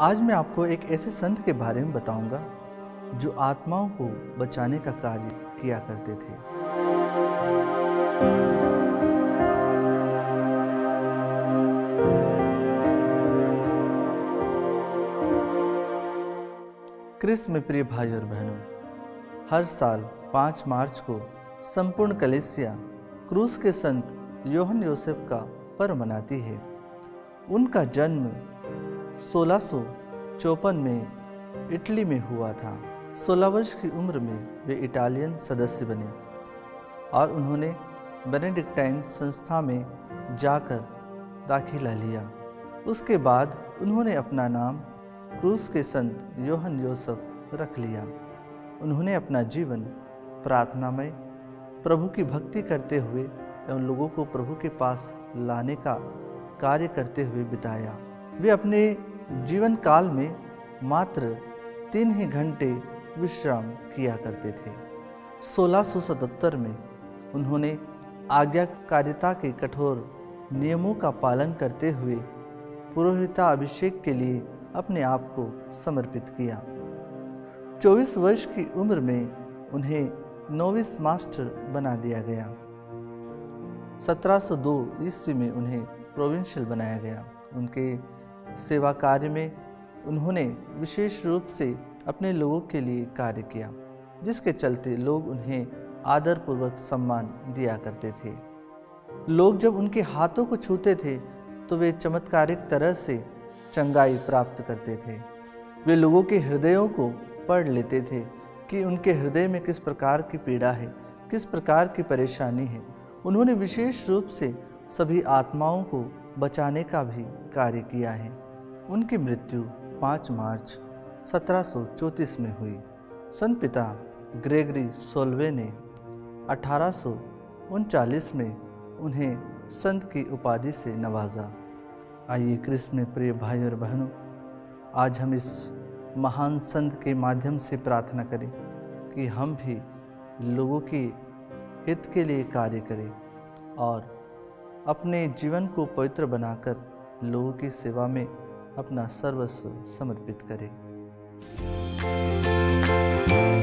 आज मैं आपको एक ऐसे संत के बारे में बताऊंगा जो आत्माओं को बचाने का कार्य किया करते थे। क्रिस्त में प्रिय भाई और बहनों, हर साल 5 मार्च को संपूर्ण कलीसिया क्रूस के संत योहन योसेफ का पर्व मनाती है। उनका जन्म 1654 में इटली में हुआ था। 16 वर्ष की उम्र में वे इटालियन सदस्य बने और उन्होंने बेनेडिक्टाइन संस्था में जाकर दाखिला लिया। उसके बाद उन्होंने अपना नाम क्रूस के संत योहन योसेफ रख लिया। उन्होंने अपना जीवन प्रार्थनामय, प्रभु की भक्ति करते हुए एवं लोगों को प्रभु के पास लाने का कार्य करते हुए बिताया। वे अपने जीवन काल में मात्र 3 ही घंटे विश्राम किया करते थे। 1677 में उन्होंने आज्ञाकारिता के कठोर नियमों का पालन करते हुए पुरोहिताभिषेक के लिए अपने आप को समर्पित किया। 24 वर्ष की उम्र में उन्हें नोविस मास्टर बना दिया गया। 1702 ईस्वी में उन्हें प्रोविंशियल बनाया गया। उनके सेवा कार्य में उन्होंने विशेष रूप से अपने लोगों के लिए कार्य किया, जिसके चलते लोग उन्हें आदरपूर्वक सम्मान दिया करते थे। लोग जब उनके हाथों को छूते थे तो वे चमत्कारिक तरह से चंगाई प्राप्त करते थे। वे लोगों के हृदयों को पढ़ लेते थे कि उनके हृदय में किस प्रकार की पीड़ा है, किस प्रकार की परेशानी है। उन्होंने विशेष रूप से सभी आत्माओं को बचाने का भी कार्य किया है। उनकी मृत्यु 5 मार्च 1734 में हुई। संत पिता ग्रेगरी 16वें ने 1839 में उन्हें संत की उपाधि से नवाजा। आइए क्रिस्त में प्रिय भाई और बहनों, आज हम इस महान संत के माध्यम से प्रार्थना करें कि हम भी लोगों के हित के लिए कार्य करें और अपने जीवन को पवित्र बनाकर लोगों की सेवा में अपना सर्वस्व समर्पित करें।